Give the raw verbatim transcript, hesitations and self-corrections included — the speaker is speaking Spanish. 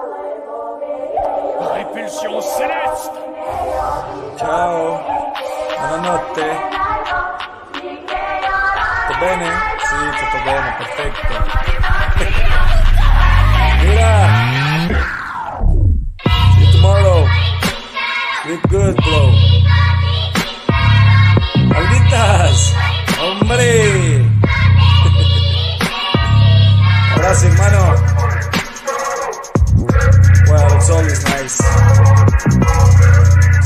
Répulsion céleste. Ciao, buonanotte. Tutto bene? Sì, tutto bene, perfetto. Mira. See you tomorrow. Sleep good, bro. Malditas. Hombre. Abrazo, hermano. Well, it's always nice.